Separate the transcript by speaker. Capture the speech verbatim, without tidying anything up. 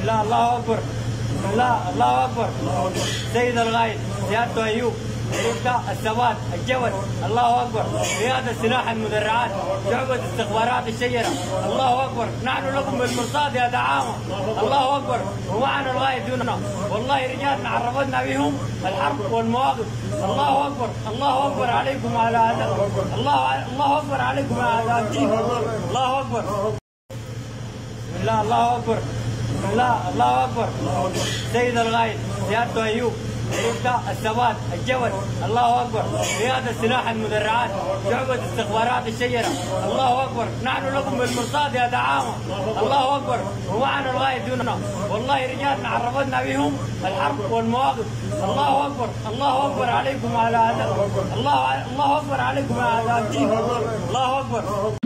Speaker 1: الله الله اكبر. بسم الله الله اكبر. سيد الغايد سيادته ايوب يبدا الثبات الجبل. الله اكبر. قياده سلاح المدرعات شعبة استخبارات الشجره. الله اكبر. نحن لكم بالمرصاد يا دعامه. الله اكبر. ومعنا الغايد دوننا والله رجالنا عرفتنا بهم الحرب والمواقف. الله اكبر. الله اكبر عليكم على هذا. الله الله اكبر عليكم على هذا الدين. الله اكبر. بسم الله الله اكبر. بسم الله الله اكبر. سيد الغايد سيادته ايوب يبدا الثبات الجبل. الله اكبر. قياده سلاح المدرعات شعبة استخبارات الشجره. الله اكبر. نحن لكم بالمرصاد يا دعامه. الله اكبر. ومعنا الغايد دوننا والله رجالنا عرفتنا بهم الحرب والمواقف. الله اكبر. الله اكبر عليكم على هذا. الله الله اكبر عليكم على هذا الدين. الله اكبر.